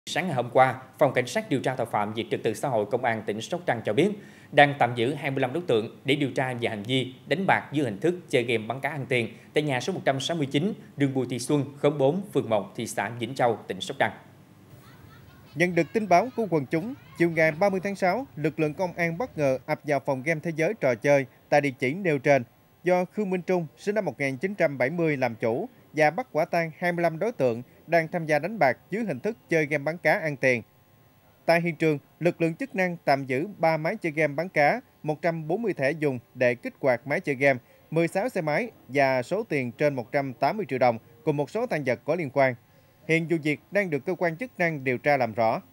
Sáng ngày hôm qua, Phòng Cảnh sát điều tra tội phạm về trật tự xã hội Công an tỉnh Sóc Trăng cho biết đang tạm giữ 25 đối tượng để điều tra về hành vi đánh bạc dưới hình thức chơi game bắn cá ăn tiền tại nhà số 169 đường Bùi Thị Xuân, khóm 4, phường 1, thị xã Vĩnh Châu, tỉnh Sóc Trăng. Nhận được tin báo của quần chúng, chiều ngày 30 tháng 6, lực lượng công an bất ngờ ập vào phòng game thế giới trò chơi tại địa chỉ nêu trên do Khương Minh Trung, sinh năm 1970 làm chủ và bắt quả tang 25 đối tượng đang tham gia đánh bạc dưới hình thức chơi game bắn cá ăn tiền. Tại hiện trường, lực lượng chức năng tạm giữ 3 máy chơi game bắn cá, 140 thẻ dùng để kích hoạt máy chơi game, 16 xe máy và số tiền trên 180 triệu đồng cùng một số tang vật có liên quan. Hiện vụ việc đang được cơ quan chức năng điều tra làm rõ.